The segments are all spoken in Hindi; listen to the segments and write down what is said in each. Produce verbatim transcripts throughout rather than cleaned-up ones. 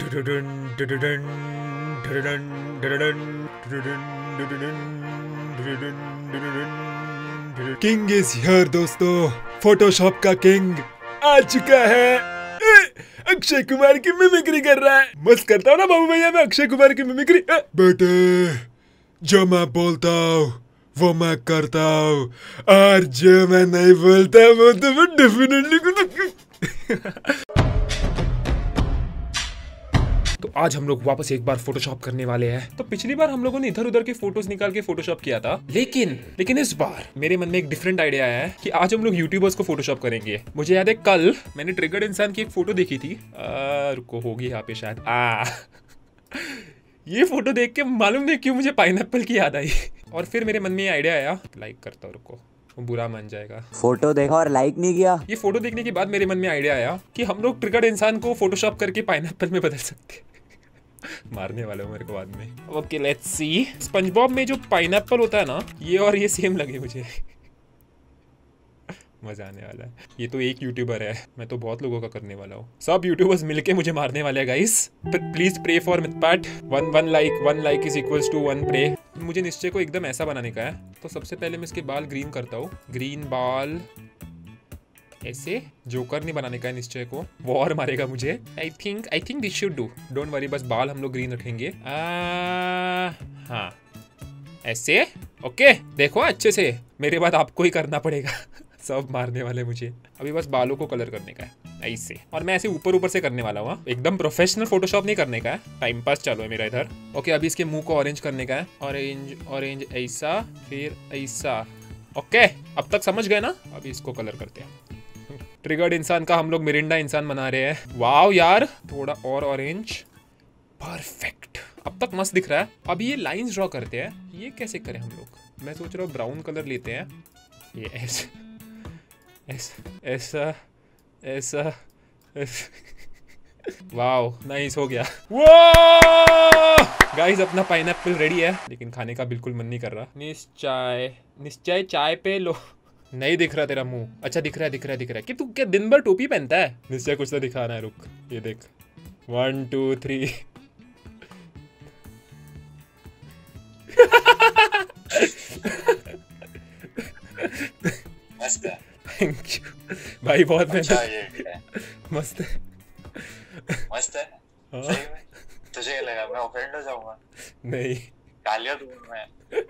किंग इज हियर दोस्तों, फोटोशॉप का किंग आ चुका है। अक्षय कुमार की मिमिक्री कर रहा है। मस्त करता हूँ ना बाबू भैया मैं अक्षय कुमार की मिमिक्री। बेटे जो मैं बोलता हूँ वो मैं करता हूँ, और जो मैं नहीं बोलता वो तो मैं डेफिनेटली करता। तो आज हम लोग वापस एक बार फोटोशॉप करने वाले हैं। तो पिछली बार हम लोगों ने इधर उधर के फोटोज निकाल के फोटोशॉप किया था, लेकिन लेकिन इस बार मेरे मन में एक डिफरेंट आइडिया आया है कि आज हम लोग यूट्यूबर्स को फोटोशॉप करेंगे। मुझे याद है कल मैंने ट्रिगर्ड इंसान की एक फोटो देखी थी, आ, रुको होगी यहाँ पे शायद। आ ये फोटो देख के मालूम नहीं क्यों मुझे पाइनएप्पल की याद आई, और फिर मेरे मन में ये आइडिया आया, लाइक करता हूँ, रुको वो बुरा मान जाएगा। फोटो देखा और लाइक नहीं किया। ये फोटो देखने के बाद मेरे मन में आइडिया आया कि हम लोग ट्रिगर्ड इंसान को फोटोशॉप करके पाइनएप्पल में बदल सकते हैं। मारने वाले हो मेरे को बाद में। Okay let's see. स्पंजबॉब में जो पाइनएप्पल होता है ना, ये और ये सेम लगे मुझे। मजा आने वाला है। ये तो एक यूट्यूबर है, मैं तो बहुत लोगों का करने वाला हूँ। सब यूट्यूबर्स मिलके मुझे मारने वाले हैं guys. Please pray for Mythpat. One one like one like is equals to one pray. मुझे निश्चय को एकदम ऐसा बनाने का है, तो सबसे पहले मैं इसके बाल ग्रीन करता हूँ। ग्रीन बाल ऐसे। जोकर नहीं बनाने का है निश्चय को, वो और मारेगा मुझे। I think I think this should do. Don't worry, बस बाल हम लोग ग्रीन रखेंगे। आ, हाँ ऐसे। ओके देखो अच्छे से, मेरे बाद आपको ही करना पड़ेगा। सब मारने वाले मुझे। अभी बस बालों को कलर करने का है ऐसे, और मैं ऐसे ऊपर ऊपर से करने वाला हूँ। एकदम प्रोफेशनल फोटोशॉप नहीं करने का है, टाइम पास चालू है मेरा इधर। ओके अभी इसके मुंह को ऑरेंज करने का है। ऑरेंज ऑरेंज ऐसा, फिर ऐसा। ओके अब तक समझ गए ना। अभी इसको कलर करते हैं। ट्रिगर्ड इंसान का हम लोग मिरिंडा इंसान बना रहे हैं। वाओ यार, थोड़ा और ऑरेंज। परफेक्ट, अब तक मस्त दिख रहा है। अभी ये लाइंस ड्रॉ करते हैं। ये कैसे करें हम लोग? मैं सोच रहा हूँ ब्राउन कलर लेते हैं। ये ऐसा ऐसा ऐसा ऐसा। वाओ नाइस, हो गया। गाइस अपना पाइनएप्पल रेडी है, लेकिन खाने का बिल्कुल मन नहीं कर रहा। निश्चय निश्चय चाय पे लो। नहीं दिख रहा तेरा मुंह। अच्छा दिख रहा है, दिख रहा है, दिख रहा है। कि तू क्या दिन भर टोपी पहनता है? निश्चय कुछ तो दिखाना है, रुक। ये देख, वन टू थ्री। मस्त है। थैंक यू भाई, बहुत अच्छा मेहनत। ये है। मस्त है, मस्त है। हाँ। सही में तुझे ये लगा मैं ऑफेंड हो जाऊंगा? नहीं। गालियां दूंगा मैं।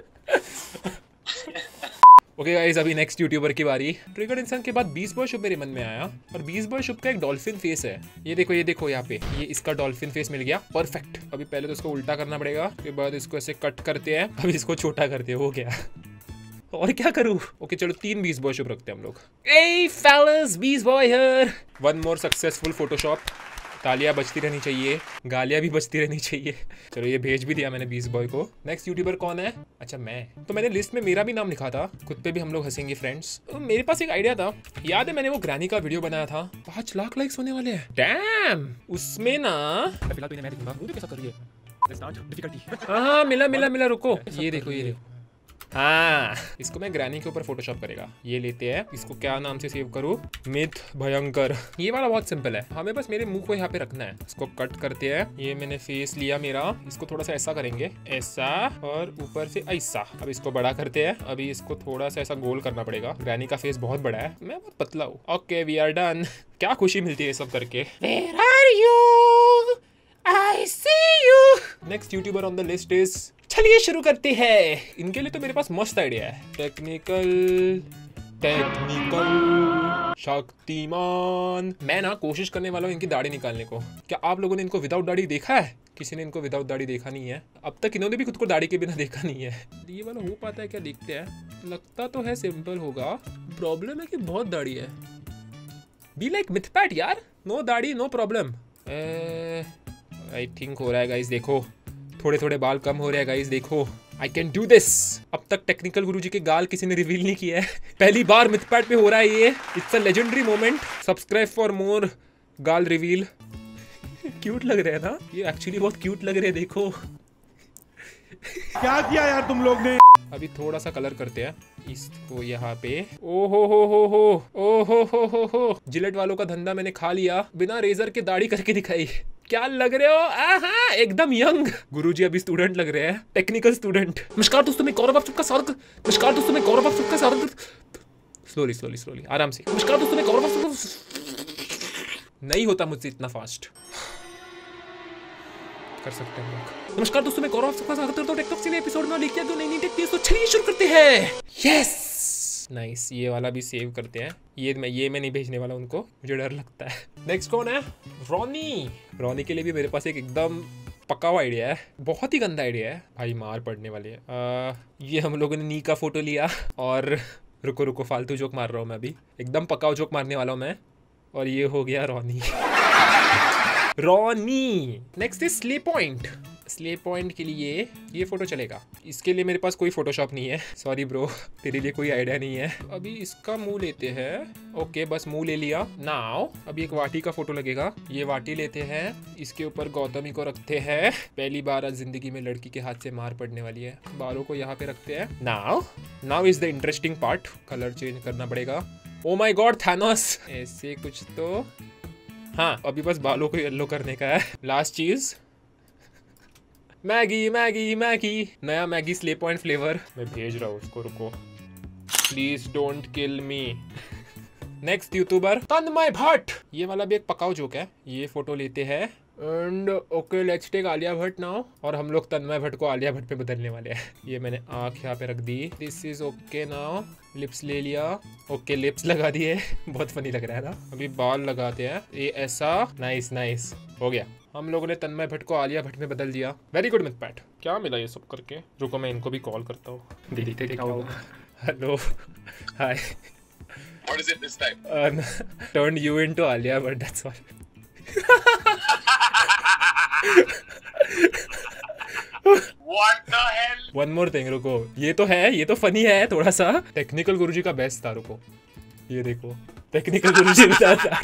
ओके गाइस अभी नेक्स्ट यूट्यूबर की बारी। ट्रिगर्ड इंसान के बाद बीस बॉय शुभ मेरे मन में आया, और बीस बॉय शुभ का एक डॉल्फिन फेस है। ये देखो ये देखो यहाँ पे, ये इसका डॉल्फिन फेस मिल गया। परफेक्ट। अभी पहले तो इसको उल्टा करना पड़ेगा, उसके बाद इसको ऐसे कट करते हैं, अभी इसको छोटा करते हैं। हो गया। और क्या करूं? ओके चलो तीन बीस बॉय शुभ रखते हैं हम लोग। Hey fellas, beast boy here. One more successful Photoshop. तालियां बजती रहनी चाहिए, गालियां भी बजती रहनी चाहिए। चलो ये भेज भी दिया मैंने बीस बॉय को। नेक्स्ट यूट्यूबर कौन है? अच्छा मैं। तो मैंने लिस्ट में मेरा भी नाम लिखा था, खुद पे भी हम लोग हंसेंगे फ्रेंड्स। तो मेरे पास एक आइडिया था, याद है मैंने वो ग्रैनी का वीडियो बनाया था, पांच लाख लाइक्स होने वाले हैं। डैम, उसमें ना फिलहाल तो मैं दिखूंगा, मुझे कैसा कर रही है। हाँ मिला मिला मिला, रुको ये देखो ये देखो। हाँ इसको मैं ग्रैनी के ऊपर फोटोशॉप करेगा। ये लेते हैं, इसको क्या नाम से सेव करूँ? मिथ भयंकर। ये वाला बहुत सिंपल है, हमें बस मेरे मुंह को यहाँ पे रखना है। इसको कट करते हैं। ये मैंने फेस लिया मेरा, इसको थोड़ा सा ऐसा करेंगे, ऐसा, और ऊपर से ऐसा। अब इसको बड़ा करते हैं। अभी इसको थोड़ा सा ऐसा गोल करना पड़ेगा। ग्रैनी का फेस बहुत बड़ा है, मैं बहुत पतला हूँ। Okay we are done. क्या खुशी मिलती है ये सब करके। Where are you? I see you. Next YouTuber on the list is, चलिए शुरू करते हैं। इनके लिए तो मेरे पास मस्त आइडिया है। Technical technical Shaktimaan. मैं ना कोशिश करने वाला हूँ इनकी दाढ़ी निकालने को। क्या आप लोगों ने इनको विदाउट दाढ़ी देखा है? किसी ने इनको विदाउट दाढ़ी देखा नहीं है अब तक। इन्होंने भी खुद को दाढ़ी के बिना देखा नहीं है। ये वाला हो पाता है क्या? देखते हैं। लगता तो है सिंपल होगा, प्रॉब्लम है कि बहुत दाढ़ी है। बी लाइक मिथपैट यार, नो दाढ़ी नो प्रॉब्लम। आई थिंक हो रहा है गाइस, देखो थोड़े थोड़े बाल कम हो रहे हैं गाइस, देखो आई कैन डू दिस। अब तक टेक्निकल गुरुजी के गाल किसी ने रिवील नहीं किया है, पहली बार मिथपैट पे हो रहा है ये। It's a legendary moment. Subscribe for more गाल रिवील। क्यूट लग रहे हैं ना ये, एक्चुअली बहुत क्यूट लग रहे हैं, देखो। क्या किया यार तुम लोग ने? अभी थोड़ा सा कलर करते हैं इसको यहाँ पे। ओ हो हो हो हो ओ हो हो हो हो। जिलेट वालों का धंधा मैंने खा लिया, बिना रेजर के दाढ़ी करके दिखाई। क्या लग रहे हो? आहा, एकदम यंग। गुरुजी अभी स्टूडेंट लग रहे हैं, टेक्निकल स्टूडेंट। नमस्कार दोस्तों, मैं गौरव आप सबका स्वागत नमस्कार दोस्तों मैं गौरव आप सबका स्वागत स्लोली स्लोली स्लोली आराम से। नमस्कार दोस्तों, मैं गौरव आप सबका नहीं होता मुझसे इतना फास्ट। कर सकते हैं लोग। नमस्कार दोस्तों, मैं गौरव आप सबका स्वागत करता हूं टिकटॉक से एपिसोड में लेके आया नई नई टेक न्यूज़। तो चलिए शुरू करते हैं। यस नाइस, ये वाला भी सेव करते हैं। ये मैं ये मैं नहीं भेजने वाला उनको, मुझे डर लगता है। नेक्स्ट कौन है? रॉनी। रॉनी के लिए भी मेरे पास एक एकदम पक्का हुआ आइडिया है, बहुत ही गंदा आइडिया है भाई, मार पड़ने वाली है। आ, ये हम लोगों ने नी का फोटो लिया और रुको रुको फालतू जोक मार रहा हूँ मैं अभी, एकदम पक्का जोक मारने वाला हूँ मैं। और ये हो गया Ronnie. Ronnie. Next is slay point. Slay point के लिए ये फोटो चलेगा। इसके लिए मेरे पास कोई फोटोशॉप नहीं है, सॉरी ब्रो, तेरे लिए कोई आइडिया नहीं है। अभी इसका मुंह लेते हैं। ओके बस मुंह ले लिया। नाउ अभी एक वाटी का फोटो लगेगा। ये वाटी लेते हैं, इसके ऊपर गौतमी को रखते हैं। पहली बार आज जिंदगी में लड़की के हाथ से मार पड़ने वाली है। बालों को यहाँ पे रखते हैं। Now now is the interesting part. Colour change करना पड़ेगा। ओ माई गॉड थैनोस, ऐसे कुछ तो। हाँ अभी बस बालों को येलो करने का है। लास्ट चीज मैगी मैगी मैगी, नया मैगी स्ले पॉइंट फ्लेवर मैं भेज रहा हूँ उसको, रुको please don't kill me. Next YouTuber Tanmay Bhatt. ये वाला भी एक पकाओ जोक है। ये फोटो लेते हैं and okay let's take Alia Bhatt now. और हम लोग तन्मय भट्ट को आलिया भट्ट पे बदलने वाले हैं। ये मैंने आँख यहाँ पे रख दी। This is okay now. Lips ले लिया। ओके लिप्स लगा दिए। बहुत फनी लग रहा है ना। अभी बाल लगाते हैं। ये ऐसा नाइस नाइस हो गया। हम लोगों ने तन्मय भट्ट को आलिया भट्ट में बदल दिया। Very good Mythpat. क्या मिला ये सब करके? रुको मैं इनको भी कॉल करता हूँ। देखते क्या होगा। Hello hi. What is it this time? Uh, turned you into Alia Bhatt, that's all. What the hell? One more thing, रुको। ये तो है, ये तो फनी है थोड़ा सा। टेक्निकल गुरुजी का बेस्ट था, रुको ये देखो। टेक्निकल गुरुजी बता था।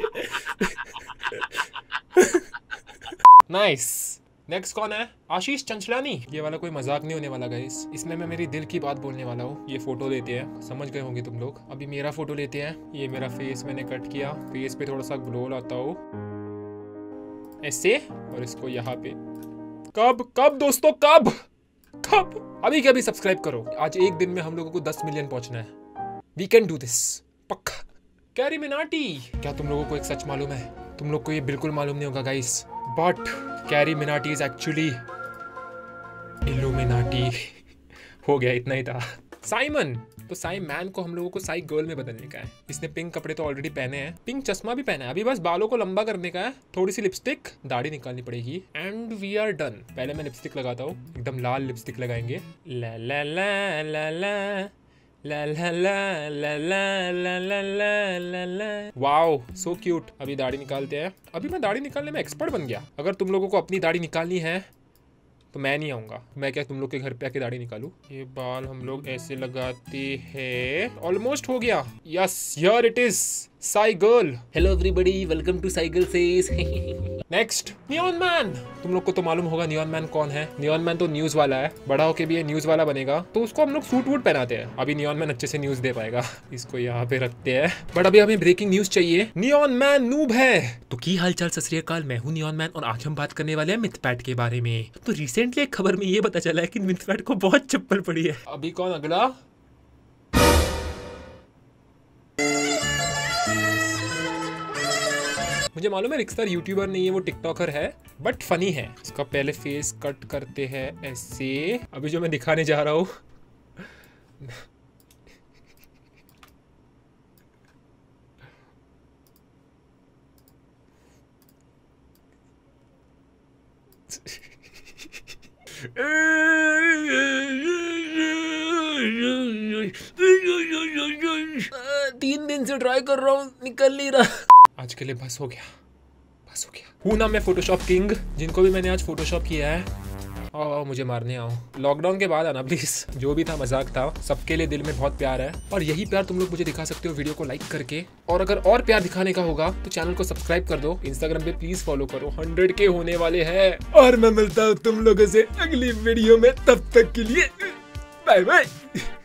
नाइस। नेक्स्ट कौन है? आशीष चंचलानी। ये वाला कोई मजाक नहीं होने वाला गाइस, इसमें मैं मेरी दिल की बात बोलने वाला हूँ। ये फोटो लेते हैं, समझ गए होंगे तुम लोग। अभी मेरा फोटो लेते हैं। ये मेरा फेस मैंने कट किया, फेस पे थोड़ा सा ग्लो लाता हूँ ऐसे, और इसको यहाँ पे। कब कब दोस्तों कब कब अभी के अभी सब्सक्राइब करो। आज एक दिन में हम लोगों को दस मिलियन पहुंचना है। वी कैन डू दिस, पक्का। कैरी मिनाटी। क्या तुम लोगों को एक सच मालूम है? तुम लोग को ये बिल्कुल मालूम नहीं होगा guys, but CarryMinati is actually Illuminati. हो गया, इतना ही था। साइमन। तो साई मैन को हम लोगों को साई गर्ल में बदलने का है। इसने पिंक कपड़े तो ऑलरेडी पहने हैं, पिंक चश्मा भी पहना है। अभी बस बालों को लंबा करने का है, थोड़ी सी लिपस्टिक, दाढ़ी निकालनी पड़ेगी एंड वी आर डन। पहले मैं लिपस्टिक लगाता हूँ, एकदम लाल लिपस्टिक लगाएंगे। ला ला ला ला ला ला ला ला ला ला ला ला ला ला ला। Wow so cute. अभी दाढ़ी निकालते हैं। अभी मैं दाढ़ी निकालने में एक्सपर्ट बन गया। अगर तुम लोगों को अपनी दाढ़ी निकालनी है तो मैं नहीं आऊँगा। मैं क्या तुम लोग के घर पे आके दाढ़ी निकालूं? ये बाल हम लोग ऐसे लगाते हैं। ऑलमोस्ट हो गया। Yes here it is, sci girl. Hello everybody, welcome to sci girl says. Next neon man. तुम लोग को तो मालूम होगा नियॉन मैन कौन है। नियॉन मैन तो न्यूज वाला है, बड़ा होके भी ये न्यूज वाला बनेगा, तो उसको हम लोग सूट वूट पहनाते हैं। अभी नियॉन मैन अच्छे से न्यूज दे पाएगा। इसको यहाँ पे रखते हैं। बट अभी हमें ब्रेकिंग न्यूज चाहिए। नियॉन मैन नूब है। तो की हालचाल सत श्री अकाल, मैं हूँ नियॉन मैन और आज हम बात करने वाले हैं मिथपैट के बारे में। तो रिसेंटली एक खबर में ये पता चला है कि मिथपैट को बहुत चप्पल पड़ी है। अभी कौन अगला? मुझे मालूम है रिक्स्टार यूट्यूबर नहीं है, वो टिकटॉकर है, बट फनी है। इसका पहले फेस कट करते हैं ऐसे। अभी जो मैं दिखाने जा रहा हूँ तीन दिन से ट्राई कर रहा हूँ, निकल नहीं रहा। आज के लिए बस हो गया, बस हो गया। हूँ ना मैं फोटोशॉप किंग। जिनको भी मैंने आज फोटोशॉप किया है आओ मुझे मारने आओ। लॉकडाउन के बाद आना प्लीज। जो भी था मजाक था। सबके लिए दिल में बहुत प्यार है और यही प्यार तुम लोग मुझे दिखा सकते हो वीडियो को लाइक करके। और अगर और प्यार दिखाने का होगा तो चैनल को सब्सक्राइब कर दो। इंस्टाग्राम पे प्लीज फॉलो करो, हंड्रेड के होने वाले हैं। और मैं मिलता हूँ तुम लोगों से अगली वीडियो में, तब तक के लिए बाय बाय।